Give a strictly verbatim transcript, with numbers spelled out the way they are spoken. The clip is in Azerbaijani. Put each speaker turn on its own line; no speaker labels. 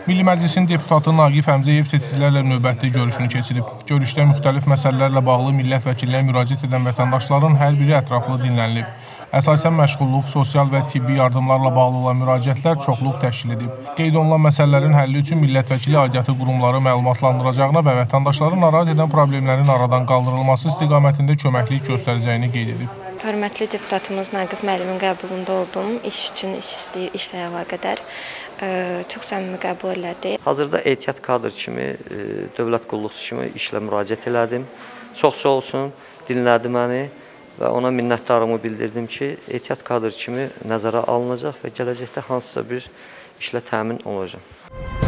Milli Məclisin deputatı Naqif Həmzəyev seçicilərlə növbəti görüşünü keçirib. Görüşdə müxtəlif məsələlərlə bağlı millət vəkilinə müraciət edən vətəndaşların hər biri ətraflı dinlənilib. Əsasən məşğulluq, sosial və tibbi yardımlarla bağlı olan müraciətlər çoxluq təşkil edib. Qeyd olunan məsələlərin həlli üçün millət vəkili aidiyyatı qurumları məlumatlandıracağına və vətəndaşları narahat edən problemlərin aradan qaldırılması istiqamətində köməklik göstərəcəyini qeyd edib.
Hörmətli deputatımız Naqif müəllimin qəbulunda oldum. İş üçün, iş istəyir, işlə əlaqədar. Çox səmimi qəbul elədi.
Hazırda ehtiyat kadr kimi, dövlət qulluqçusu kimi işlə müraciət elədim. Çox sağ olsun, dinlədi məni və ona minnətdarımı bildirdim ki, ehtiyat kadr kimi nəzərə alınacaq və gələcəkdə hansısa bir işlə təmin olacaq.